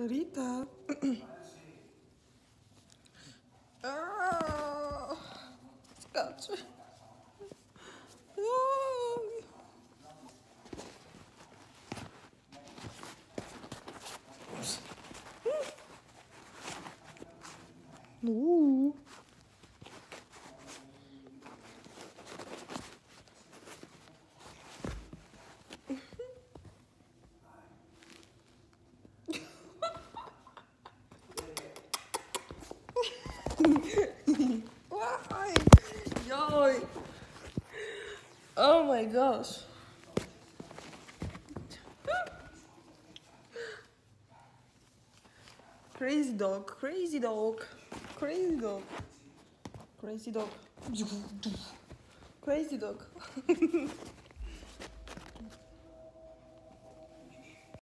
Rita. Ah, scapce. No. Why? Yo. Oh my gosh. Crazy dog, crazy dog, crazy dog, crazy dog, crazy dog.